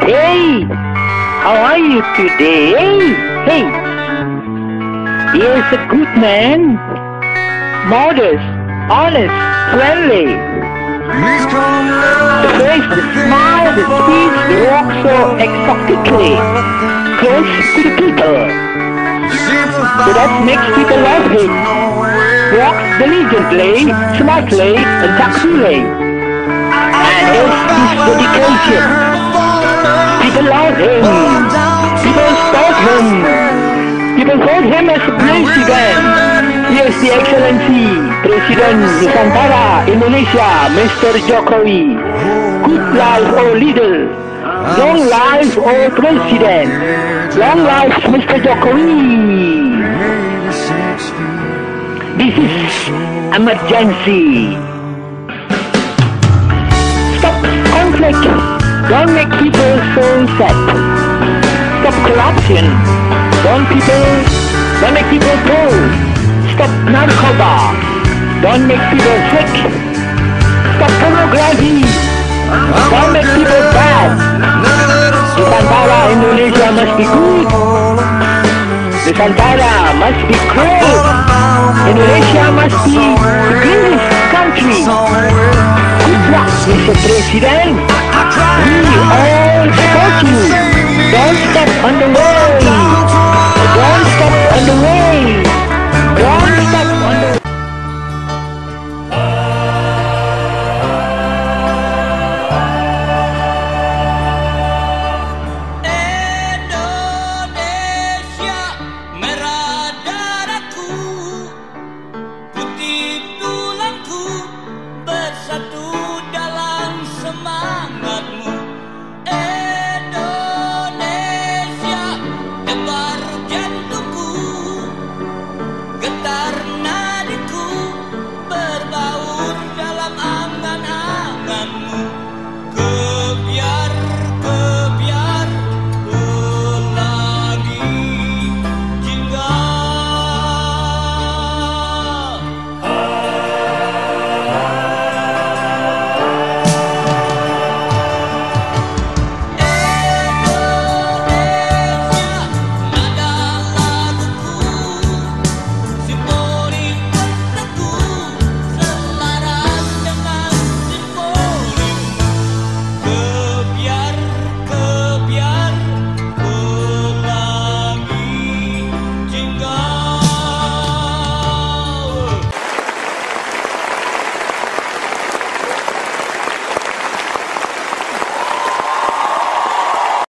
Hey, how are you today? Hey, he is a good man, modest, honest, friendly. The face, the smile, the speech, the walk so exotically, close to the people. So that makes people love him. Walks diligently, smartly, and tactfully. And his dedication. People love him. People support him. People vote him as president. Yes, the Excellency, Presiden Nusantara Indonesia, Mr. Jokowi. Good life, oh leader. Long life, oh President. Long life, Mr. Jokowi. This is emergency. Stop conflict. Don't make people so sad. Stop corruption. Don't make people poor. Stop narcoba. Don't make people sick. Stop pornography. Don't make people bad. Nusantara Indonesia must be good. Nusantara must be great. Indonesia must be the greatest country. Good luck, Mr. President. We all support you. Don't step on the road.